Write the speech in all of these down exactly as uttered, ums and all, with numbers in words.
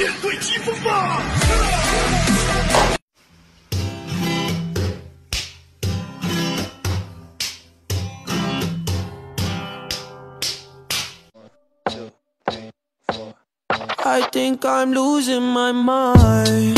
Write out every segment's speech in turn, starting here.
面对疾风吧！ I think I'm losing my mind.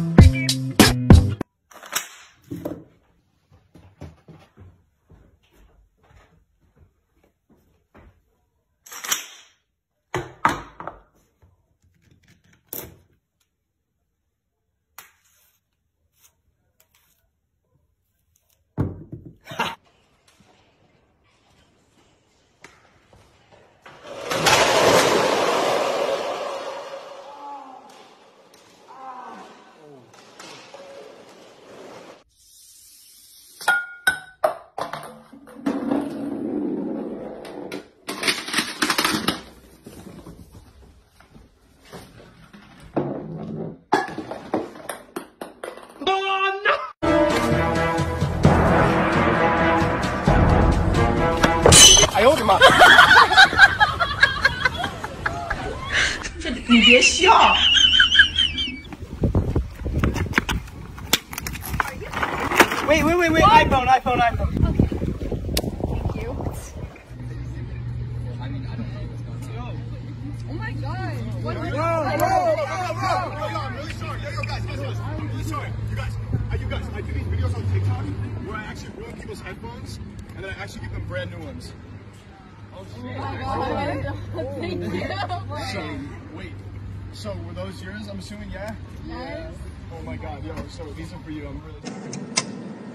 哎呦我的妈！ 这你别笑。 喂喂喂喂 ，iPhone iPhone iPhone。 Thank you. Oh my god. What Whoa, whoa, whoa, whoa, whoa. Yo, I'm really sorry. Yo, yo, guys, guys, guys. I'm really sorry. You guys, uh, you guys, I do these videos on TikTok where I actually ruin people's headphones and then I actually give them brand new ones. Oh, shit. Oh my god. Thank you. So, wait. So, were those yours? I'm assuming, yeah? Yes. Oh my god, yo, so these are for you. I'm really sorry.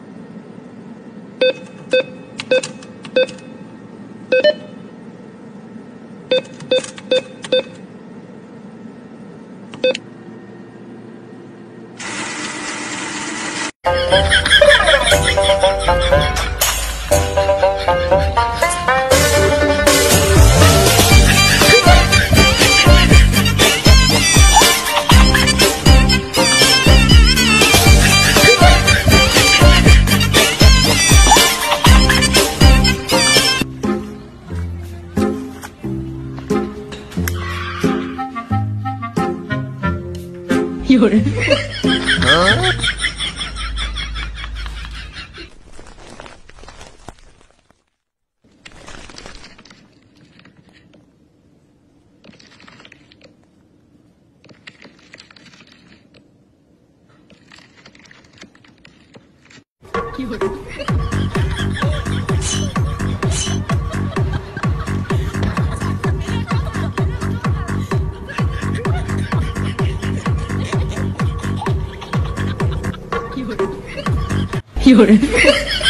"有人。有人。有人。